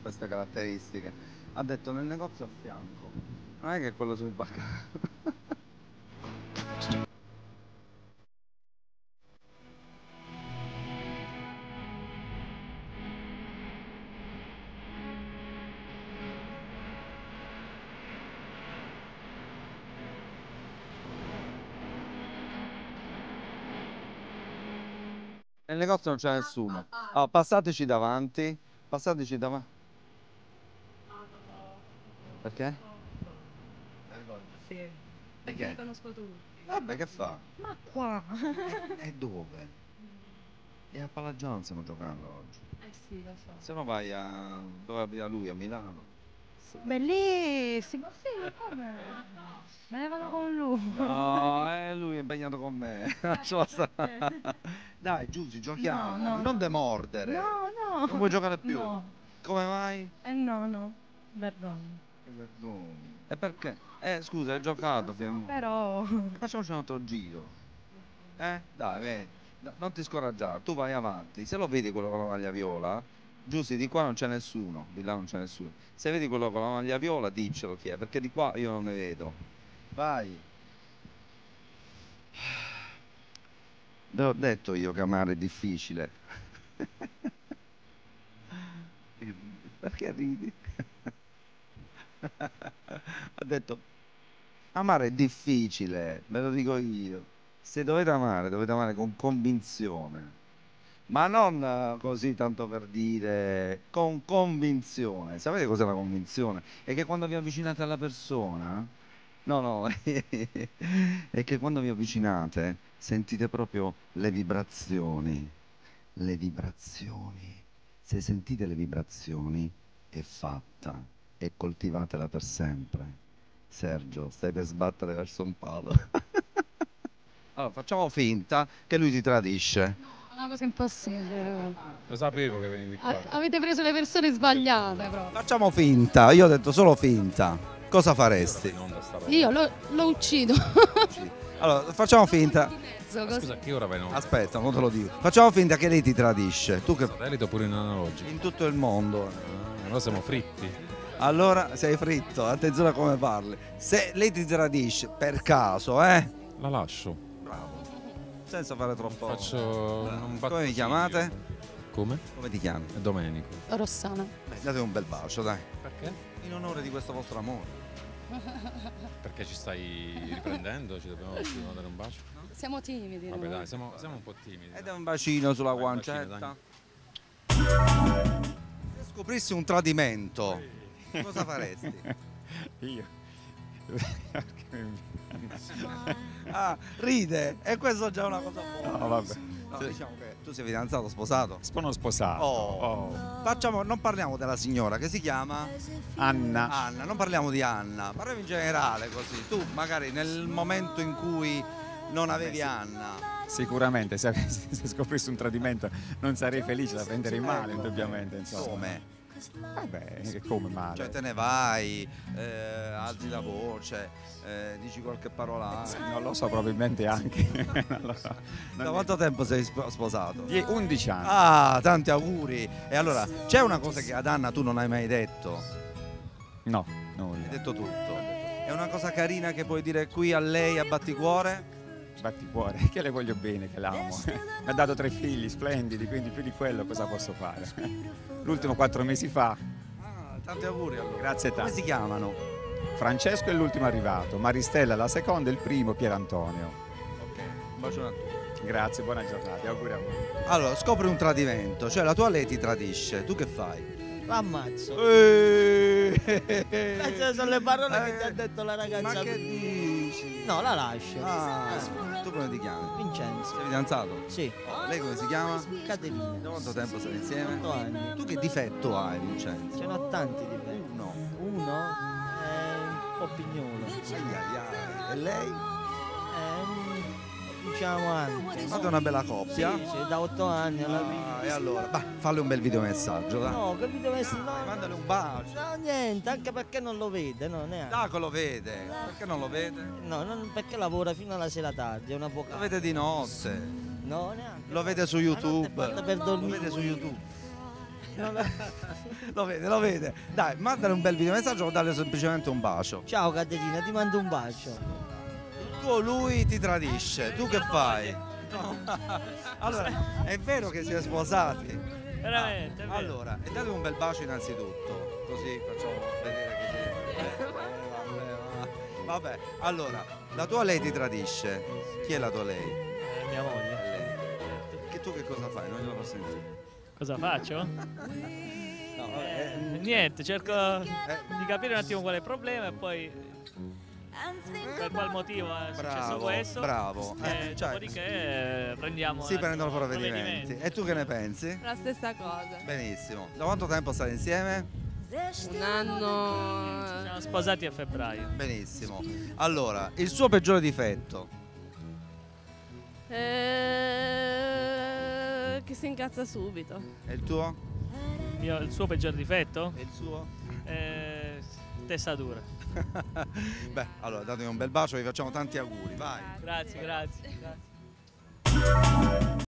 queste caratteristiche. Ha detto nel negozio a fianco, non è che è quello sul balcone. Nel negozio non c'è nessuno. Oh, passateci davanti. Passateci davanti. Perché? Sì, E perché che? li conosco tutti. Vabbè, che fa? Ma qua? E dove? E a Palagiano stiamo giocando oggi. Eh sì, lo so. Se no vai a... dove abita lui? A Milano. Bellissimo, sì, come? Me ne vado con lui. No, lui è impegnato con me. Lasciala stare. Dai, Giusy, giochiamo. No, no, Non no. demordere. No, no. Non vuoi giocare più? No. Come mai? No, no. Vergogna. Che vergogna. E perché? Scusa, hai giocato, abbiamo... Però... Facciamoci un altro giro. Dai, vedi. Non ti scoraggiare, tu vai avanti. Se lo vedi quello con la maglia viola, Giusy, di qua non c'è nessuno, di là non c'è nessuno. Se vedi quello con la maglia viola, diccelo chi è, perché di qua io non ne vedo. Vai. Te l'ho detto io che amare è difficile. Perché ridi? Ha detto, amare è difficile, ve lo dico io. Se dovete amare con convinzione. Ma non così tanto per dire, con convinzione. Sapete cos'è la convinzione? È che quando vi avvicinate alla persona, no, no, è che quando vi avvicinate sentite proprio le vibrazioni. Le vibrazioni. Se sentite le vibrazioni, è fatta e coltivatela per sempre. Sergio, stai per sbattere verso un palo. Allora, facciamo finta che lui ti tradisce. È una cosa impossibile. Lo sapevo che venivi qua. Avete preso le persone sbagliate proprio. Facciamo finta, io ho detto solo finta. Cosa faresti? In onda sta roba. Io lo uccido. Allora, facciamo finta. Mezzo, Ma così. scusa, a che ora vai in onda? Aspetta, non te lo dico. Facciamo finta che lei ti tradisce. Tu che Satellite oppure in analogico? in tutto il mondo. Allora siamo fritti. Allora sei fritto, attenzione a come parli. Se lei ti tradisce per caso, La lascio. bravo. Senza fare troppo. Faccio un Come vi chiamate? Come? Come ti chiami? È Domenico. Rossana. Date un bel bacio, dai. Perché? In onore di questo vostro amore. Perché ci stai riprendendo? Ci dobbiamo dare un bacio? Siamo timidi. Vabbè noi. dai, siamo un po' timidi. Ed è un bacino sulla Vai, un bacino, guancetta. Se scoprissi un tradimento, cosa faresti? Io? Ah, ride, e questo è già una cosa buona. No, vabbè. No, diciamo che tu sei fidanzato, sposato. Sono sposato. Oh. Facciamo, non parliamo della signora che si chiama Anna. Anna, non parliamo di Anna, parliamo in generale così. Tu magari nel momento in cui non avevi Anna, Sicuramente, se scoprissi un tradimento non sarei felice da prendere in mano, indubbiamente. Insomma. come? Vabbè, come male? Cioè te ne vai, alzi la voce, dici qualche parola. Non lo so, probabilmente anche. Non lo so. Da quanto tempo sei sposato? 11 anni. Ah, tanti auguri. E allora, c'è una cosa che ad Anna tu non hai mai detto? No, Hai nulla. detto tutto. È una cosa carina che puoi dire qui a lei a batticuore? Batticuore, che le voglio bene, che l'amo. Mi ha dato 3 figli splendidi, quindi più di quello cosa posso fare? L'ultimo 4 mesi fa. Ah, tanti auguri allora. Grazie Come tanto. si chiamano? Francesco è l'ultimo arrivato, Maristella la seconda e il primo Pier Antonio. Ok, un bacione a tutti. Grazie, buona giornata, auguri a voi. Allora, scopri un tradimento, cioè la tua lei ti tradisce, tu che fai? L'ammazzo. Queste Queste sono le parole che ti ha detto la Ma ragazza. che dici? No, la lascio. Tu come ti chiami? Vincenzo. Sei fidanzato? Sì. Oh, lei come si chiama? Caterina. Da quanto tempo state insieme? 8 anni. Tu che difetto hai, Vincenzo? Ce n'ho tanti di me. No. Uno è un po' pignolo. Ai ai ai. E lei? Diciamo anche. Fate una bella Sì, coppia. sì, da 8 anni alla fine. E allora? Bah, falle un bel videomessaggio, dai. No, che mi deve essere. Dai, No, mandale un bacio. no, niente, anche perché non lo vede, no, neanche. Dai che lo vede. Perché non lo vede? No, perché lavora fino alla sera tardi, è un Lo avvocato. vede di notte. No, neanche. Lo vede su La notte YouTube. è fatta per Lo dormire. vede su YouTube. Lo vede, lo vede. Dai, mandale un bel videomessaggio o dale semplicemente un bacio. Ciao Caterina, ti mando un bacio. Tu o lui ti tradisce, tu che fai? Allora, è vero che siete sposati? Veramente, è vero. Allora, e date un bel bacio innanzitutto, così facciamo vedere che siete. Vabbè, allora, la tua lei ti tradisce. Chi è la tua lei? Mia moglie. È lei. Che tu che cosa fai? Non glielo posso sentire. Cosa faccio? No, Niente, cerco di capire un attimo qual è il problema e poi per qual motivo è successo bravo, questo. bravo. E Cioè, dopodiché prendiamo si un attimo prendono provvedimenti. E tu che ne pensi? La stessa cosa. Benissimo. Da quanto tempo state insieme? Un anno. Ci siamo sposati a febbraio. Benissimo. Allora, il suo peggiore difetto? Che si incazza subito. E il tuo? Il suo peggior difetto? E il suo? Testa dura. Beh, allora datemi un bel bacio, vi facciamo tanti auguri, vai. Grazie, grazie.